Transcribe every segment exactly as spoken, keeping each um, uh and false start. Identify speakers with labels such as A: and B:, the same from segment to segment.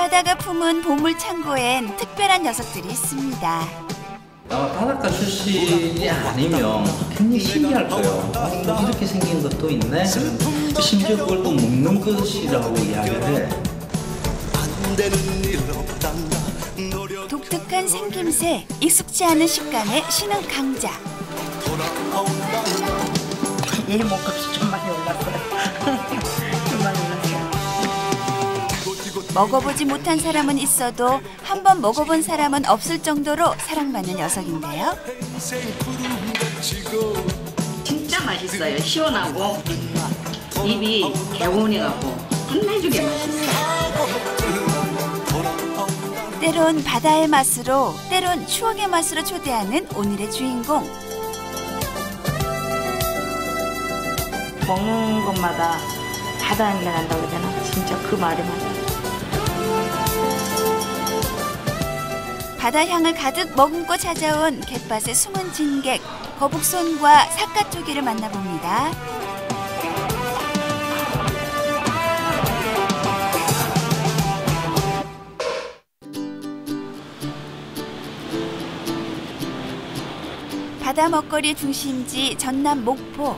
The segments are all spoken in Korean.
A: 바다가 품은 보물 창고엔 특별한 녀석들이 있습니다.
B: 아마 바닷가 출신이 아니면 굉장히 신기할 거예요. 아, 이렇게 생긴 것도 있네. 심지어 그걸 또 먹는 것이라고 이야기를 해.
A: 독특한 생김새, 익숙지 않은 식감의 신흥 강자.
C: 얘 몸값이 좀 많이 올랐어요. 좀 많이 올랐어요.
A: 먹어보지 못한 사람은 있어도 한 번 먹어본 사람은 없을 정도로 사랑받는 녀석인데요.
D: 진짜 맛있어요. 시원하고 입이 개운해갖고 끝내주게 맛있어요.
A: 때론 바다의 맛으로, 때론 추억의 맛으로 초대하는 오늘의 주인공.
C: 먹는 것마다 바다 향기가 난다고 그러잖아. 진짜 그 말이 맞아요.
A: 바다 향을 가득 머금고 찾아온 갯밭의 숨은 진객, 거북손과 삿갓조개를 만나봅니다. 바다 먹거리의 중심지 전남 목포.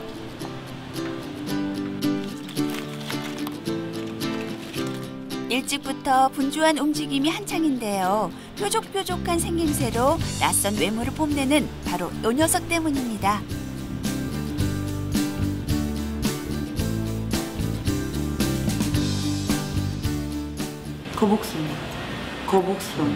A: 일찍부터 분주한 움직임이 한창인데요. 뾰족뾰족한 생김새로 낯선 외모를 뽐내는 바로 이 녀석 때문입니다.
C: 거북손. 거북손.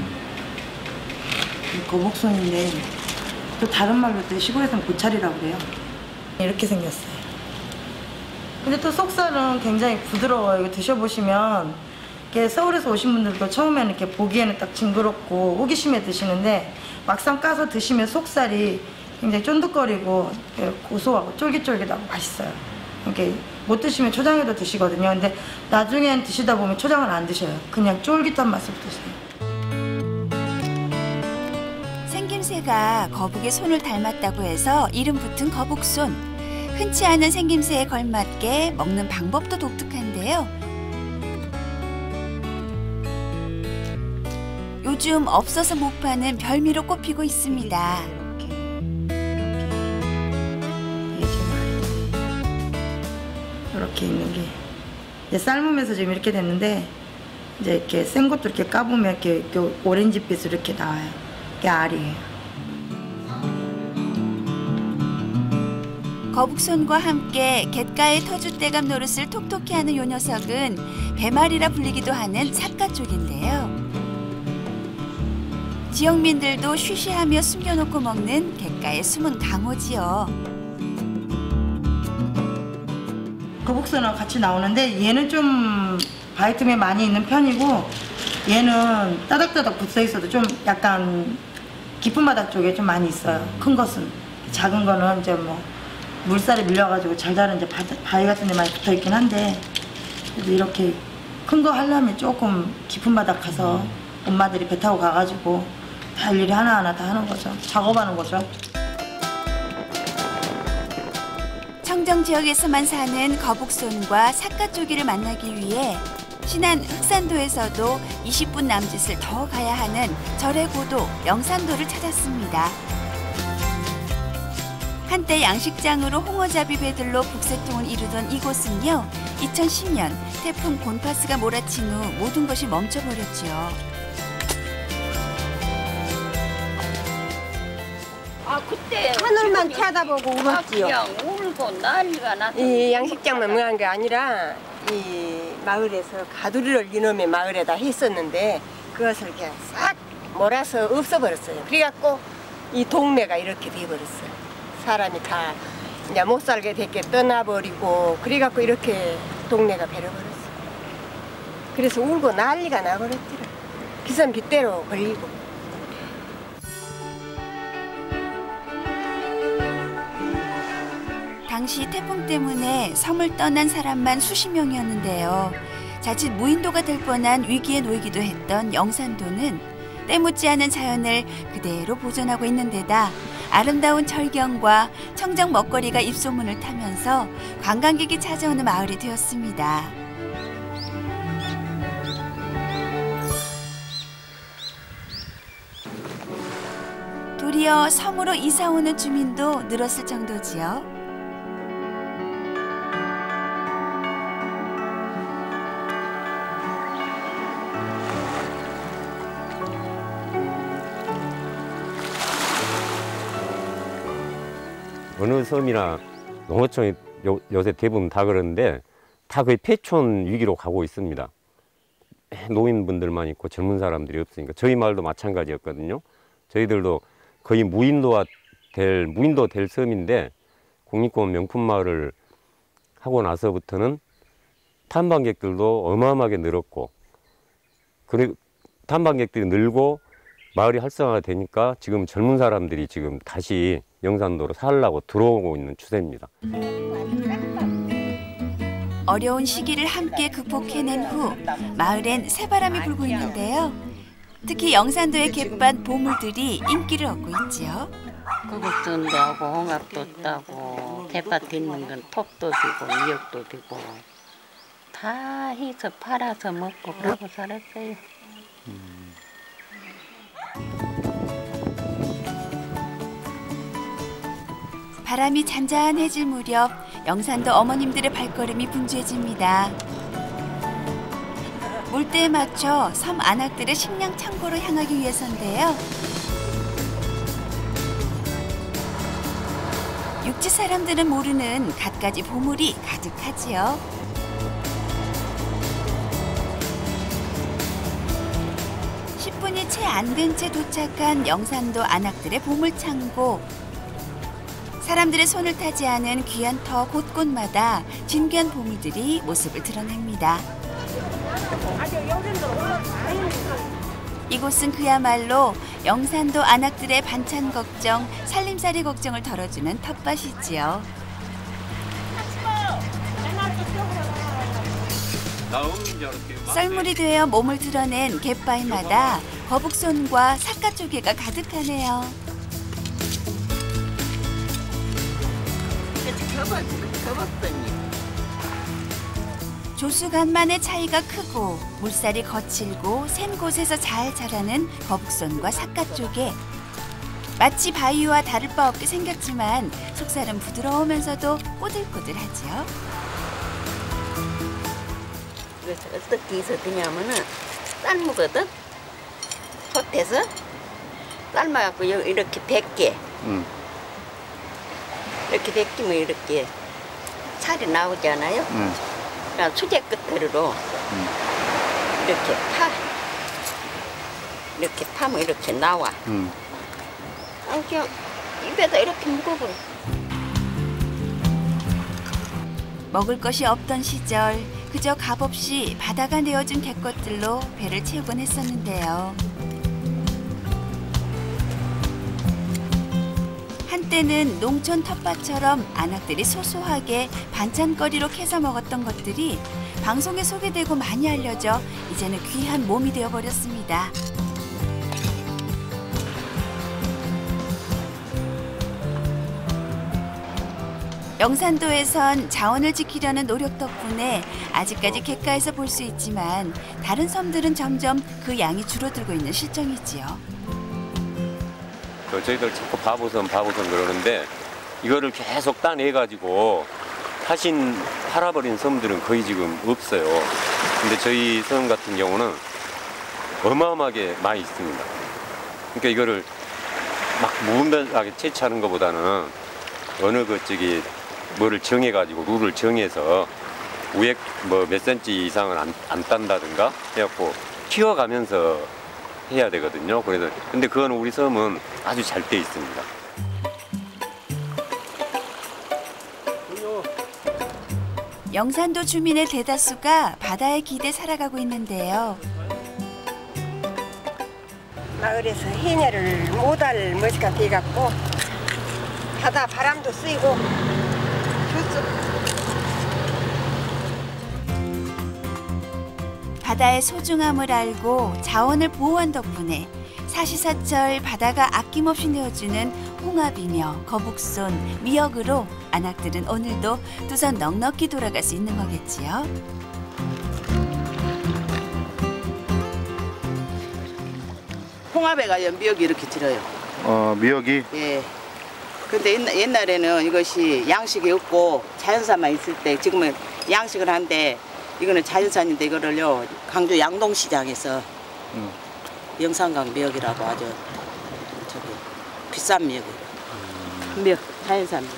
C: 거북손인데 또 다른 말로 또 시골에서는 고찰이라고 그래요. 이렇게 생겼어요. 근데 또 속살은 굉장히 부드러워요. 이거 드셔보시면 이렇게 서울에서 오신 분들도 처음에는 이렇게 보기에는 딱 징그럽고 호기심에 드시는데 막상 까서 드시면 속살이 굉장히 쫀득거리고 고소하고 쫄깃쫄깃하고 맛있어요. 이렇게 못 드시면 초장에도 드시거든요. 근데 나중엔 드시다 보면 초장을 안 드셔요. 그냥 쫄깃한 맛으로 드세요.
A: 생김새가 거북의 손을 닮았다고 해서 이름 붙은 거북손. 흔치 않은 생김새에 걸맞게 먹는 방법도 독특한데요. 요즘 없어서 못 파는 별미로 꼽히고 있습니다.
C: 이렇게, 이렇게. 이렇게 있는 게 이제 삶으면서 지금 이렇게 됐는데 이제 이렇게 센 것도 이렇게 까보면 이렇게, 이렇게 오렌지빛으로 이렇게 나와요. 이게 알이에요.
A: 거북손과 함께 갯가의 터줏대감 노릇을 톡톡히 하는 요 녀석은 배말이라 불리기도 하는 삿갓조개인데요. 지역민들도 쉬쉬하며 숨겨놓고 먹는 갯가의 숨은 강호지요.
C: 거북손하고 같이 나오는데 얘는 좀 바이텀이 많이 있는 편이고 얘는 따닥따닥 붙어 있어도 좀 약간 깊은 바닥 쪽에 좀 많이 있어요. 큰 것은. 작은 거는 이제 뭐 물살에 밀려가지고 잘 자란 이제 바위 같은 데 많이 붙어 있긴 한데 그래도 이렇게 큰 거 하려면 조금 깊은 바닥 가서 엄마들이 배 타고 가가지고 다 일일이 하나하나 다 하는 거죠. 작업하는 거죠.
A: 청정 지역에서만 사는 거북손과 삿갓조개를 만나기 위해 신안 흑산도에서도 이십 분 남짓을 더 가야 하는 절의 고도 영산도를 찾았습니다. 한때 양식장으로 홍어잡이 배들로 북새통을 이루던 이곳은요. 이천십 년 태풍 곤파스가 몰아친 후 모든 것이 멈춰버렸죠.
D: 아 그때
E: 하늘만 쳐다보고 울었지요.
D: 그냥 울고 난리가 났어.
E: 이 양식장만 뭐한 게 아니라 이 마을에서 가두리를 이놈의 마을에다 했었는데 그것을 그냥 싹 몰아서 없어버렸어요. 그래갖고 이 동네가 이렇게 돼버렸어요. 사람이 다 이제 못 살게 됐게 떠나버리고 그래갖고 이렇게 동네가 배려버렸어요. 그래서 울고 난리가 나버렸더라. 비싼 빚대로 걸리고.
A: 당시 태풍 때문에 섬을 떠난 사람만 수십 명이었는데요. 자칫 무인도가 될 뻔한 위기에 놓이기도 했던 영산도는 때묻지 않은 자연을 그대로 보존하고 있는 데다 아름다운 절경과 청정 먹거리가 입소문을 타면서 관광객이 찾아오는 마을이 되었습니다. 도리어 섬으로 이사 오는 주민도 늘었을 정도지요.
F: 어느 섬이나 농어촌이 요, 요새 대부분 다 그러는데 다 거의 폐촌 위기로 가고 있습니다. 노인분들만 있고 젊은 사람들이 없으니까 저희 마을도 마찬가지였거든요. 저희들도 거의 무인도가 될 무인도 될 섬인데 국립공원 명품 마을을 하고 나서부터는 탐방객들도 어마어마하게 늘었고, 그리고 탐방객들이 늘고 마을이 활성화가 되니까 지금 젊은 사람들이 지금 다시 영산도로 살려고 들어오고 있는 추세입니다.
A: 어려운 시기를 함께 극복해낸 후 마을엔 새바람이 불고 있는데요. 특히 영산도의 갯밭 보물들이 인기를 얻고 있지요.
D: 거북선도 하고 홍합도 따고 갯밭에 있는 건 톱도 되고 미역도 되고 다 해서 팔아서 먹고 그러고 살았어요. 음.
A: 바람이 잔잔해질 무렵 영산도 어머님들의 발걸음이 분주해집니다. 물때에 맞춰 섬 안악들의 식량 창고로 향하기 위해서인데요. 육지 사람들은 모르는 갖가지 보물이 가득하지요. 십 분이 채 안 된 채 도착한 영산도 안악들의 보물창고. 사람들의 손을 타지 않은 귀한 터 곳곳마다 진귀한 보물들이 모습을 드러냅니다. 이곳은 그야말로 영산도 안악들의 반찬 걱정, 살림살이 걱정을 덜어주는 텃밭이지요. 썰물이 되어 몸을 드러낸 갯바위마다 거북손과 삿갓조개가 가득하네요. 조수간만의 차이가 크고 물살이 거칠고 센 곳에서 잘 자라는 거북손과 삿갓조개. 마치 바위와 다를 바 없게 생겼지만 속살은 부드러우면서도 꼬들꼬들하지요.
D: 그래서 어떻게 해서 드냐면은 삶으거든. 솥에서 삶아갖고 이렇게 백개. 음. 이렇게 벗기면 이렇게 살이 나오잖아요. 음. 그러니까 수제 끝으로 음. 이렇게 파. 이렇게 파면 이렇게 나와. 음. 아, 그냥 입에다 이렇게 먹어버려.
A: 먹을 것이 없던 시절 그저 값없이 바다가 내어준 갯것들로 배를 채우곤 했었는데요. 한때는 농촌 텃밭처럼 안악들이 소소하게 반찬거리로 캐서 먹었던 것들이 방송에 소개되고 많이 알려져 이제는 귀한 몸이 되어버렸습니다. 영산도에선 자원을 지키려는 노력 덕분에 아직까지 갯가에서 볼 수 있지만 다른 섬들은 점점 그 양이 줄어들고 있는 실정이지요.
F: 저희들 자꾸 바보섬 바보섬 그러는데 이거를 계속 따내가지고 하신 팔아버린 섬들은 거의 지금 없어요. 근데 저희 섬 같은 경우는 어마어마하게 많이 있습니다. 그러니까 이거를 막 무분별하게 채취하는 것보다는 어느 그 저기 뭐를 정해가지고 룰을 정해서 우액 뭐 몇 센치 이상은 안, 안 딴다든가 해갖고 키워가면서 해야 되거든요. 그래서 근데 그건 우리 섬은 아주 잘 돼 있습니다.
A: 영산도 주민의 대다수가 바다에 기대 살아가고 있는데요.
E: 마을에서 해녀를 못할 멋이가 돼갖고 바다 바람도 쐬고 좋죠.
A: 바다의 소중함을 알고 자원을 보호한 덕분에 사시사철 바다가 아낌없이 내어주는 홍합이며 거북손, 미역으로 안악들은 오늘도 두 손 넉넉히 돌아갈 수 있는 거겠지요.
G: 홍합에가 연비역이 이렇게 들어요. 어, 미역이?
H: 예. 근데 옛날, 옛날에는 이것이 양식이 없고 자연산만 있을 때 지금은 양식을 한데 이거는 자연산인데 이거를요 강주 양동시장에서 음. 영산강 미역이라고 아주 저기 비싼 미역이에요. 음. 미역, 자연산 미역.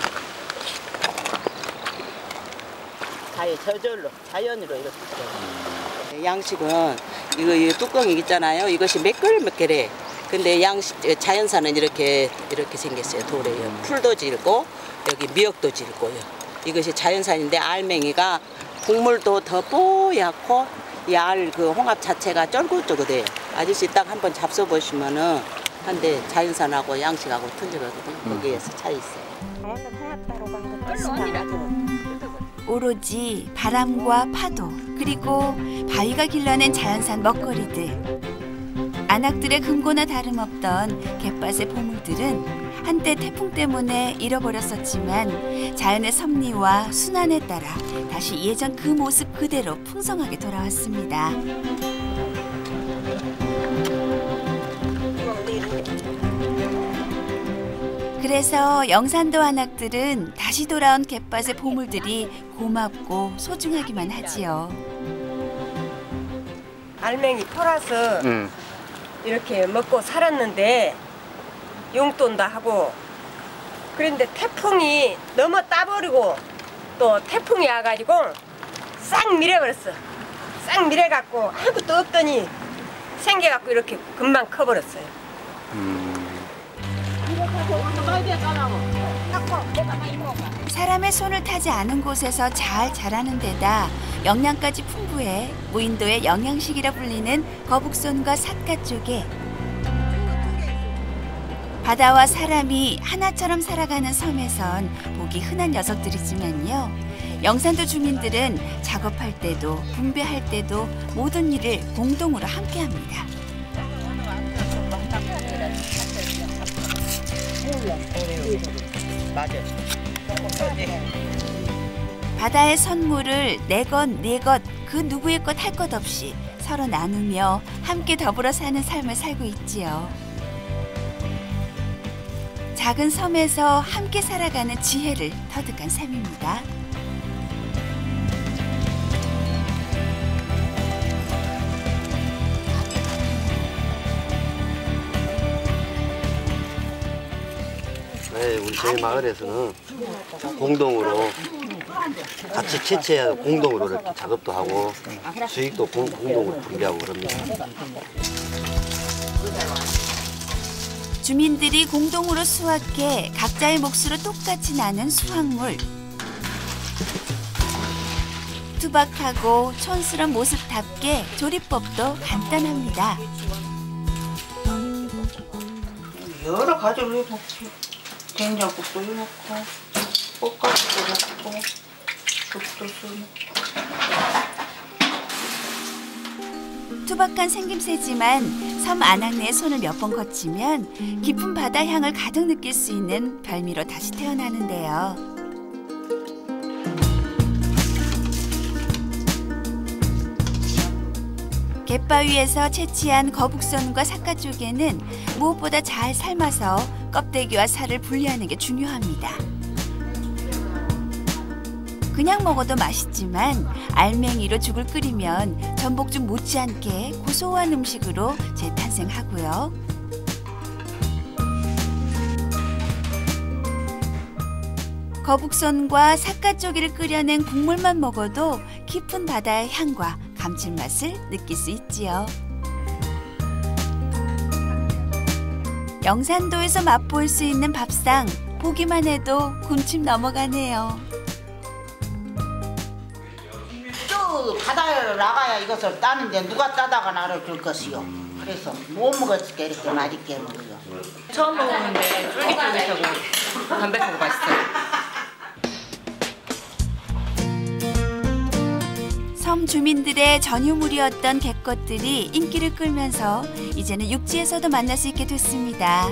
H: 자연, 저절로, 자연으로 이렇게. 음. 양식은 이거, 이거 뚜껑이 있잖아요. 이것이 매끌매끌해. 근데 양식, 자연산은 이렇게, 이렇게 생겼어요. 돌에요. 풀도 질고, 여기 미역도 질고요. 이것이 자연산인데 알맹이가 국물도 더 뽀얗고, 이 알 그 홍합 자체가 쫄깃쫄깃해요. 아저씨 딱 한번 잡숴보시면은, 한데 자연산하고 양식하고 틀리거든요. 거기에서 차이 있어요.
A: 오로지 바람과 파도, 그리고 바위가 길러낸 자연산 먹거리들. 안악들의 금고나 다름없던 갯밭의 보물들은 한때 태풍 때문에 잃어버렸었지만 자연의 섭리와 순환에 따라 다시 예전 그 모습 그대로 풍성하게 돌아왔습니다. 그래서 영산도 안악들은 다시 돌아온 갯밭의 보물들이 고맙고 소중하기만 하지요.
E: 알맹이 팔아서
G: 음.
E: 이렇게 먹고 살았는데 용돈도 하고 그런데 태풍이 너무 따버리고 또 태풍이 와가지고 싹 밀어버렸어. 싹 밀어갖고 아무것도 없더니 생겨갖고 이렇게 금방 커버렸어요.
G: 음.
A: 사람의 손을 타지 않은 곳에서 잘 자라는 데다 영양까지 풍부해 무인도의 영양식이라 불리는 거북손과 삿가 쪽에 바다와 사람이 하나처럼 살아가는 섬에선 보기 흔한 녀석들이지만요. 영산도 주민들은 작업할 때도 분배할 때도 모든 일을 공동으로 함께합니다. 바다의 선물을 내 것, 내 것, 그 누구의 것 할 것 없이 서로 나누며 함께 더불어 사는 삶을 살고 있지요. 작은 섬에서 함께 살아가는 지혜를 터득한 셈입니다.
I: 네, 우리 저희 마을에서는 공동으로 같이 채취해서 공동으로 이렇게 작업도 하고 수익도 공, 공동으로 분배하고 그럽니다.
A: 주민들이 공동으로 수확해 각자의 몫으로 똑같이 나눈 수확물. 투박하고 촌스러운 모습답게 조리법도 간단합니다.
J: 여러 가지로 해놓고 된장국도 해놓고 볶아도 해놓고 죽도 써놓고.
A: 투박한 생김새지만 섬 안악내의 손을 몇 번 거치면 깊은 바다 향을 가득 느낄 수 있는 별미로 다시 태어나는데요. 갯바위에서 채취한 거북선과 삿가 쪽에는 무엇보다 잘 삶아서 껍데기와 살을 분리하는 게 중요합니다. 그냥 먹어도 맛있지만 알맹이로 죽을 끓이면 전복죽 못지않게 고소한 음식으로 재탄생하고요. 거북선과 삿가쪼기를 끓여낸 국물만 먹어도 깊은 바다의 향과 감칠맛을 느낄 수 있지요. 영산도에서 맛볼 수 있는 밥상, 보기만 해도 군침 넘어가네요.
J: 저 바다에 나가야 이것을 따는데 누가 따다가 나를 줄 것이요. 그래서 못 먹었을게 이렇게 맛있게 먹어요.
K: 처음 먹었는데 쫄깃쫄깃하고 담백하고 맛있어요.
A: 섬 주민들의 전유물이었던 갯것들이 인기를 끌면서 이제는 육지에서도 만날 수 있게 됐습니다.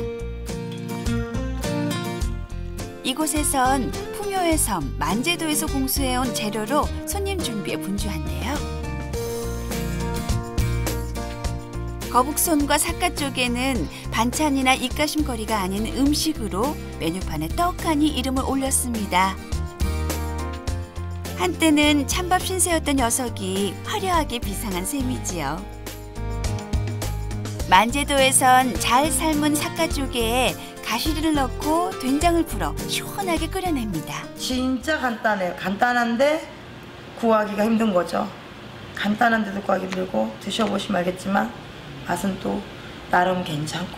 A: 이곳에선 풍요의 섬 만제도에서 공수해온 재료로 손님 준비에 분주한데요. 거북손과 삿갓조개는 반찬이나 입가심거리가 아닌 음식으로 메뉴판에 떡하니 이름을 올렸습니다. 한때는 찬밥 신세였던 녀석이 화려하게 비상한 셈이지요. 만제도에선 잘 삶은 삿갓조개에 가시리를 넣고 된장을 풀어 시원하게 끓여냅니다.
C: 진짜 간단해요. 간단한데 구하기가 힘든 거죠. 간단한데도 구하기 힘들고 드셔보시면 알겠지만 맛은 또 나름 괜찮고.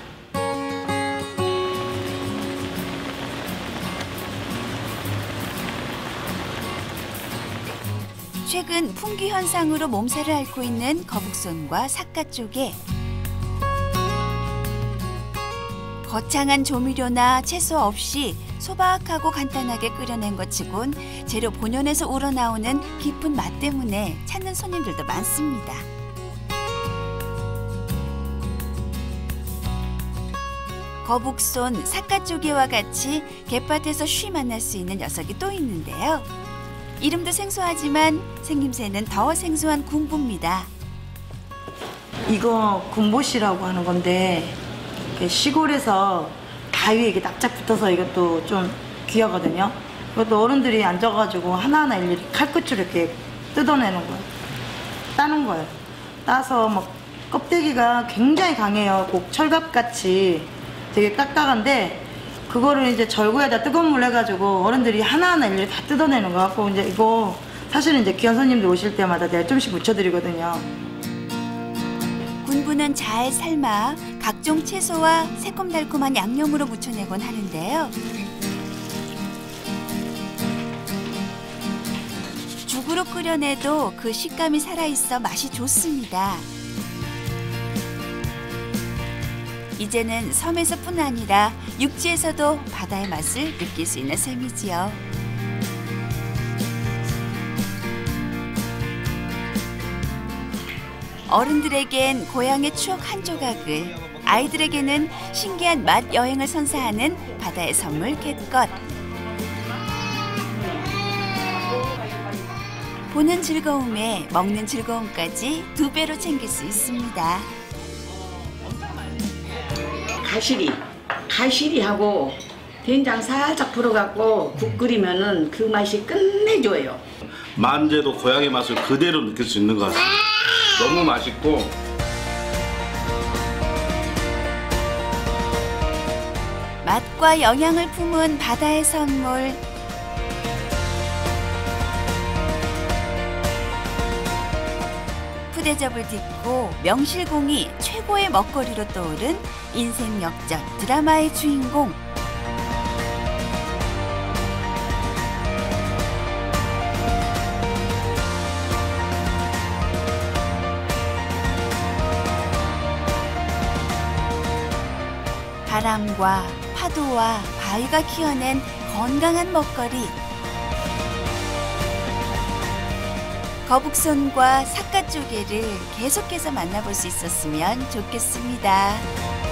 A: 최근 풍기 현상으로 몸살을 앓고 있는 거북손과 삿갓조개. 거창한 조미료나 채소 없이 소박하고 간단하게 끓여낸 것 치곤 재료 본연에서 우러나오는 깊은 맛 때문에 찾는 손님들도 많습니다. 거북손, 삿갓조개와 같이 갯밭에서 쉬 만날 수 있는 녀석이 또 있는데요. 이름도 생소하지만 생김새는 더 생소한 군부입니다.
C: 이거 군보시라고 하는 건데 시골에서 바위에 이게 납작 붙어서 이것도 좀 귀하거든요. 이것도 어른들이 앉아가지고 하나하나 일일이 칼끝으로 이렇게 뜯어내는 거예요. 따는 거예요. 따서 막 껍데기가 굉장히 강해요. 꼭 철갑같이 되게 딱딱한데 그거를 이제 절구에다 뜨거운 물 해가지고 어른들이 하나하나 일일이 다 뜯어내는 거 같고 이제 이거 사실은 이제 귀한 손님들 오실 때마다 내가 좀씩 묻혀드리거든요.
A: 군부는 잘 삶아 각종 채소와 새콤달콤한 양념으로 무쳐내곤 하는데요. 죽으로 끓여내도 그 식감이 살아있어 맛이 좋습니다. 이제는 섬에서뿐 아니라 육지에서도 바다의 맛을 느낄 수 있는 셈이지요. 어른들에겐 고향의 추억 한 조각을, 아이들에게는 신기한 맛 여행을 선사하는 바다의 선물 갯것. 보는 즐거움에 먹는 즐거움까지 두 배로 챙길 수 있습니다.
G: 가시리, 가시리하고 된장 살짝 불어갖고 국 끓이면은 그 맛이 끝내줘요.
L: 만제도 고향의 맛을 그대로 느낄 수 있는 것 같습니다. 너무 맛있고
A: 맛과 영양을 품은 바다의 선물. 푸대접을 딛고 명실공히 최고의 먹거리로 떠오른 인생 역전 드라마의 주인공. 바람과 파도와 바위가 키워낸 건강한 먹거리. 거북손과 삿갓조개를 계속해서 만나볼 수 있었으면 좋겠습니다.